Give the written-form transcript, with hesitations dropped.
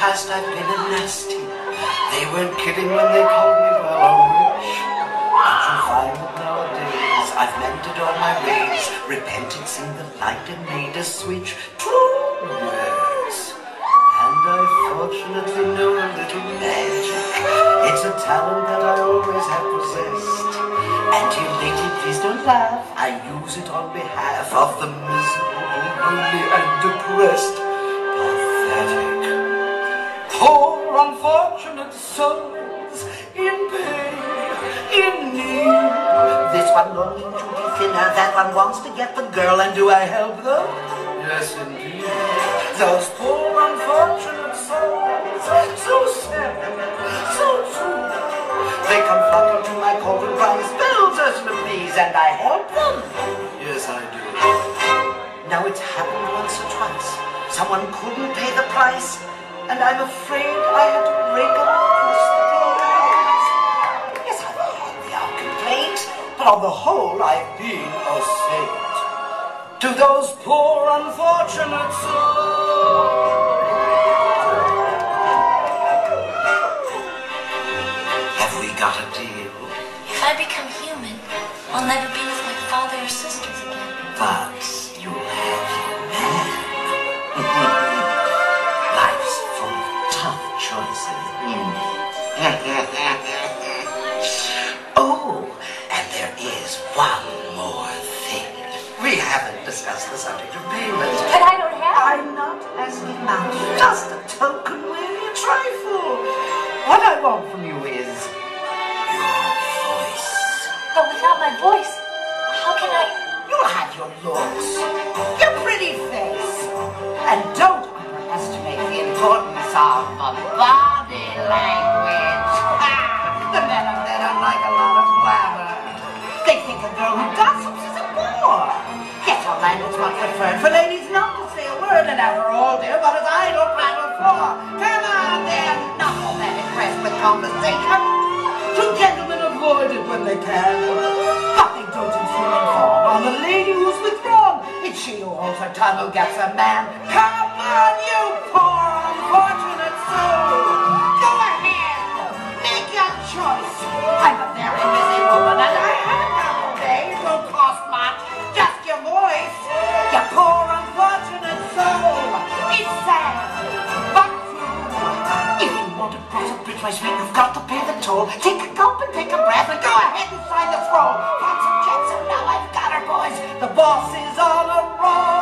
past I've been a nasty. They weren't kidding when they called me well a witch. But you find that nowadays I've mended all my ways, repented, seen the light and made a switch. True, yes. And I fortunately know a little magic. It's a talent that I always have possessed. And you lady, please don't laugh. I use it on behalf of the miserable, lonely and depressed. Pathetic. Poor unfortunate souls in pain, in need. This one longing to be thinner, that one wants to get the girl, and do I help them? Yes, indeed. Those poor unfortunate souls, so sad, so true. They come flocking to my cauldron, crying spells as to please, and I help them. Yes, I do. Now it's happened once or twice. Someone couldn't pay the price, and I'm afraid I had to break up across the glass. Yes, I've had the odd complaint, but on the whole, I've been a saint. To those poor unfortunate souls. Have we got a deal? If I become human, I'll never be with my father or sisters again. But you'll have your man. Life's full of tough choices. Oh, and there is one more thing. We haven't discussed the subject of payment. But I don't have it. I'm not asking much. Just a token, weary trifle. What I want from you is your voice. But without my voice, how can I... You'll have your looks, your pretty face, and don't underestimate the importance of the body language. The men of men are like a lot of glamour. They think a girl who gossips is a bore. Yet our language much preferred for ladies not to say a word, and after all, dear, what is idle prattle for? Come on, then, not all that impressed with conversation. Two gentlemen avoid it when they can. But they don't inform on the lady who's withdrawn. It's she who holds her tongue who gets a man. Come on, you poor unfortunate soul. Go ahead, make your choice. I'm a very busy woman, and I haven't got all day. It won't cost much, just your voice. You poor unfortunate soul. It's sad, but true. If you want to cross a bridge, my sweet, you've got to pay the toll. Take a gulp and take a breath, and go ahead and sign the scroll. Found some checks, and now I've got her, boys. The boss is on a roll.